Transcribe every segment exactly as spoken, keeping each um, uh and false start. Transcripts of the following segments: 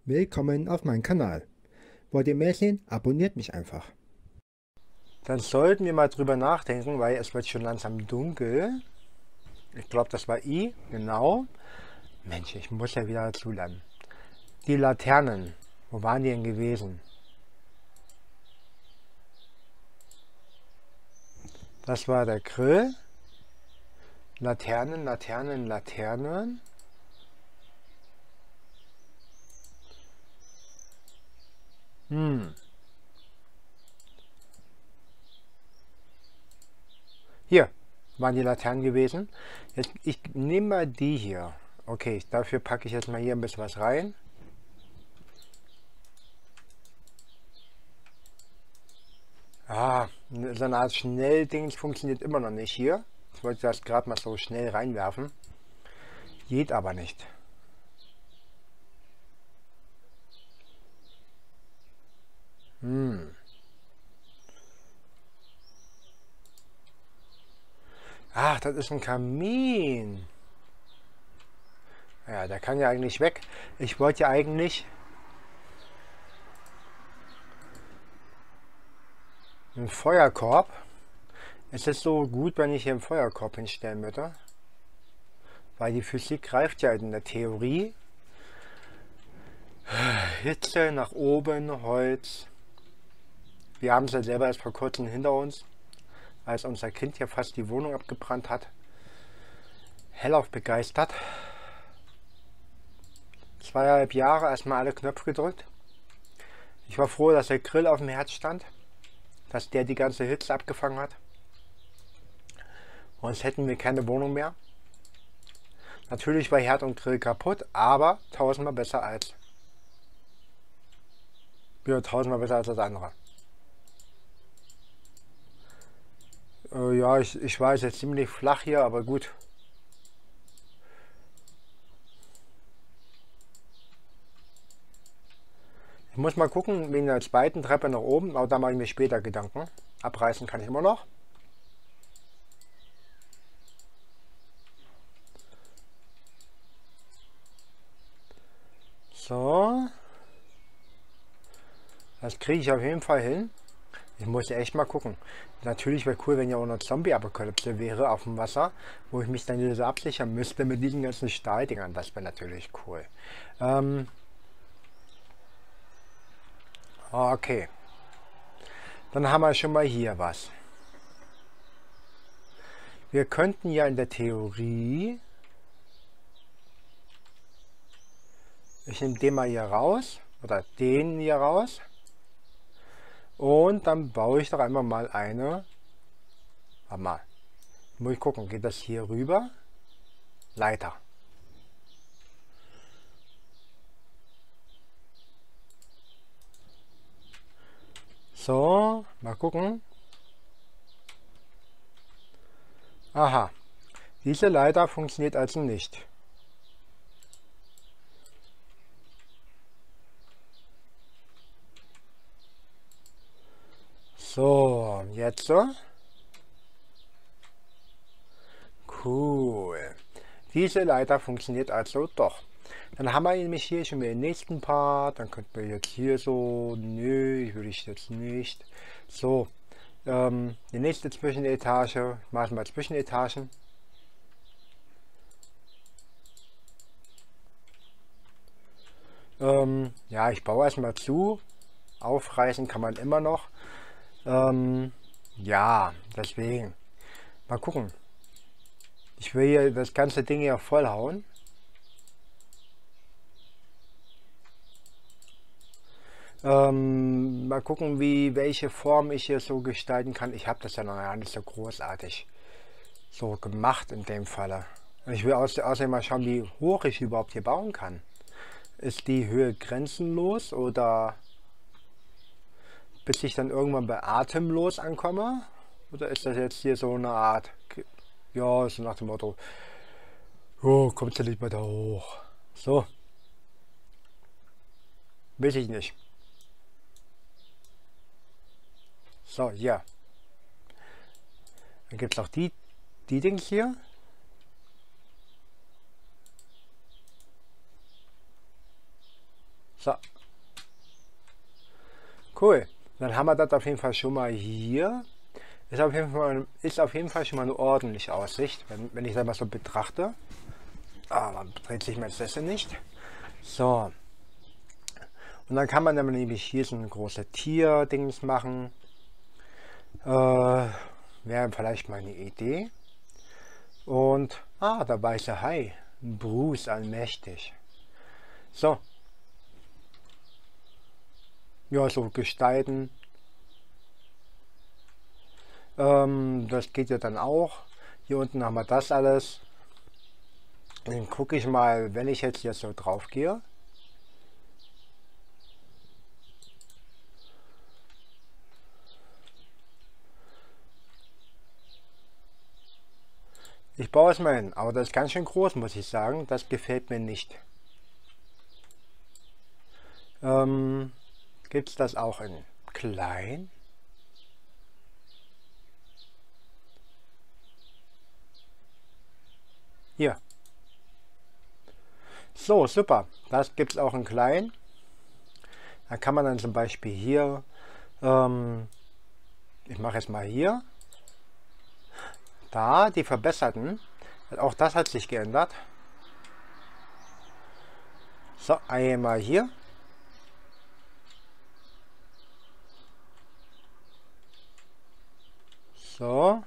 Willkommen auf meinem Kanal. Wollt ihr mehr sehen? Abonniert mich einfach. Dann sollten wir mal drüber nachdenken, weil es wird schon langsam dunkel. Ich glaube, das war I, genau. Mensch, ich muss ja wieder dazu lernen. Die Laternen, wo waren die denn gewesen? Das war der Grill. Laternen, Laternen, Laternen. Hm. Hier waren die Laternen gewesen. Jetzt, ich nehme mal die hier. Okay, dafür packe ich jetzt mal hier ein bisschen was rein. Ah, so eine Art Schnellding funktioniert immer noch nicht hier. Ich wollte das gerade mal so schnell reinwerfen. Geht aber nicht. Hm. Ach, das ist ein Kamin. Ja, der kann ja eigentlich weg. Ich wollte ja eigentlich einen Feuerkorb. Es ist so gut, wenn ich hier einen Feuerkorb hinstellen würde. Weil die Physik greift ja in der Theorie. Hitze nach oben, Holz. Wir haben es ja selber erst vor kurzem hinter uns, als unser Kind hier fast die Wohnung abgebrannt hat. Hellauf begeistert. Zweieinhalb Jahre erstmal alle Knöpfe gedrückt. Ich war froh, dass der Grill auf dem Herd stand, dass der die ganze Hitze abgefangen hat. Sonst hätten wir keine Wohnung mehr. Natürlich war Herd und Grill kaputt, aber tausendmal besser als ja, tausendmal besser als das andere. Äh, ja, ich, ich weiß, jetzt ziemlich flach hier, aber gut. Ich muss mal gucken, wegen der zweiten Treppe nach oben, aber da mache ich mir später Gedanken. Abreißen kann ich immer noch. So. Das kriege ich auf jeden Fall hin. Ich muss echt mal gucken. Natürlich wäre cool, wenn ja auch eine Zombie-Apokalypse wäre auf dem Wasser, wo ich mich dann wieder so absichern müsste mit diesen ganzen Stahldingern. Das wäre natürlich cool. Ähm okay. Dann haben wir schon mal hier was. Wir könnten ja in der Theorie... Ich nehme den mal hier raus. Oder den hier raus. Und dann baue ich doch einfach mal eine. Warte mal. Muss ich gucken, geht das hier rüber? Leiter. So, mal gucken. Aha. Diese Leiter funktioniert also nicht. So, jetzt so. Cool. Diese Leiter funktioniert also doch. Dann haben wir nämlich hier schon wieder den nächsten Part. Dann könnten wir jetzt hier so, nö, ich will ich jetzt nicht. So, ähm, die nächste Zwischenetage, machen wir Zwischenetagen. Ähm, ja, ich baue erstmal zu. Aufreißen kann man immer noch. Ähm, ja, deswegen. Mal gucken. Ich will hier das ganze Ding hier vollhauen. Ähm, mal gucken, wie welche Form ich hier so gestalten kann. Ich habe das ja noch gar nicht so großartig so gemacht in dem Falle. Ich will außerdem mal schauen, wie hoch ich überhaupt hier bauen kann. Ist die Höhe grenzenlos oder bis ich dann irgendwann bei atemlos ankomme? Oder ist das jetzt hier so eine Art, ja, so nach dem Motto, oh, kommt ja nicht weiter hoch. So. Weiß ich nicht. So, ja. Dann gibt es auch die, die Dings hier. So. Cool. Dann haben wir das auf jeden Fall schon mal hier. Ist auf jeden Fall, ist auf jeden Fall schon mal eine ordentliche Aussicht, wenn, wenn ich das mal so betrachte. Aber dreht sich mein Sessel nicht. So. Und dann kann man dann nämlich hier so ein großes Tier-Dings machen. Äh, wäre vielleicht mal eine Idee. Und, ah, der weiße Hai. Bruce allmächtig. So. Ja, so gestalten. Ähm, das geht ja dann auch. Hier unten haben wir das alles. Dann gucke ich mal, wenn ich jetzt hier so drauf gehe. Ich baue es mal hin, aber das ist ganz schön groß, muss ich sagen. Das gefällt mir nicht. Ähm, Gibt es das auch in klein? Hier. So, super. Das gibt es auch in klein. Da kann man dann zum Beispiel hier, ähm, ich mache jetzt mal hier, da die verbesserten, auch das hat sich geändert. So, einmal hier. So.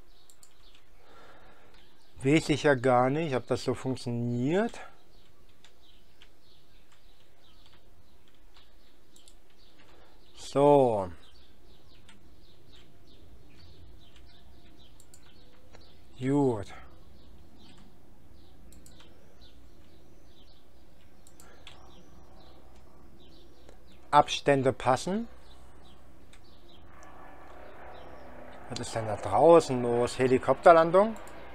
Weiß ich ja gar nicht, ob das so funktioniert. So. Gut. Abstände passen. Was ist denn da draußen los? Helikopterlandung?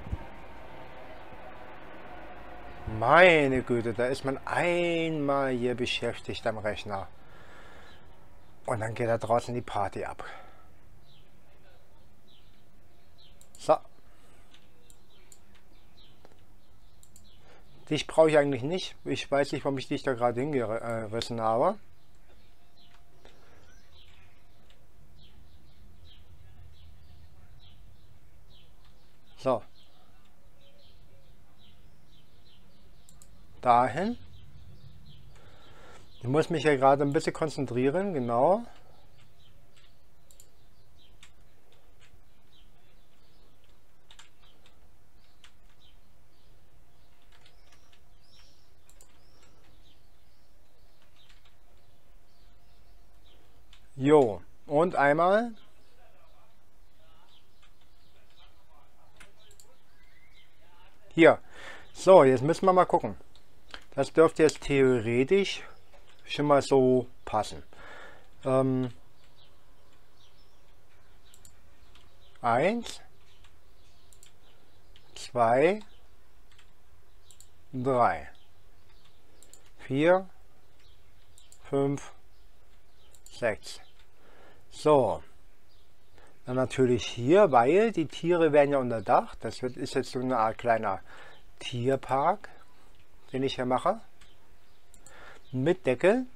Meine Güte, da ist man einmal hier beschäftigt am Rechner. Und dann geht da draußen die Party ab. So. Dich brauche ich eigentlich nicht. Ich weiß nicht, warum ich dich da gerade hingerissen habe. So. Dahin. Ich muss mich ja gerade ein bisschen konzentrieren, genau. Jo, und einmal. Hier. So, jetzt müssen wir mal gucken. Das dürfte jetzt theoretisch schon mal so passen. Ähm, eins, zwei, drei, vier, fünf, sechs. So. Dann natürlich hier, weil die Tiere werden ja unter Dach. Das wird, ist jetzt so eine Art kleiner Tierpark, den ich hier mache. Mit Deckel.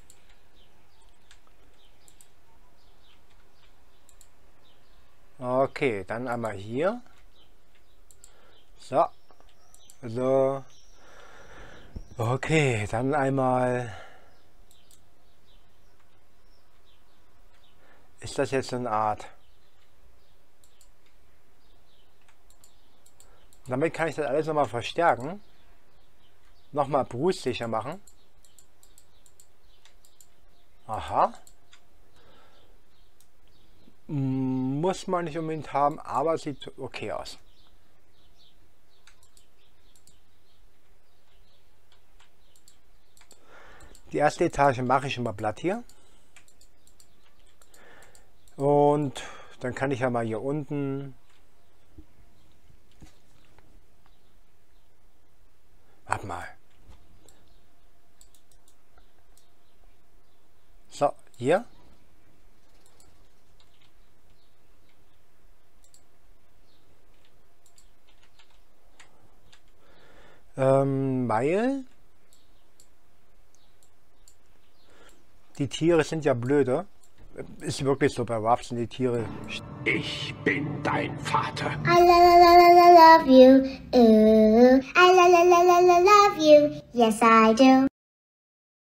Okay, dann einmal hier. So. So. Okay, dann einmal. Ist das jetzt so eine Art? Damit kann ich das alles nochmal verstärken. Nochmal brustsicher machen. Aha. Muss man nicht unbedingt haben, aber sieht okay aus. Die erste Etage mache ich immer platt hier. Und dann kann ich ja mal hier unten. Warte mal. So, hier. Ähm, weil Die Tiere sind ja blöde. Ist wirklich so, bei Ruffs sind die Tiere. Ich bin dein Vater. I la la la la la love you. Ooh. I la la la la la love you. Yes, I do.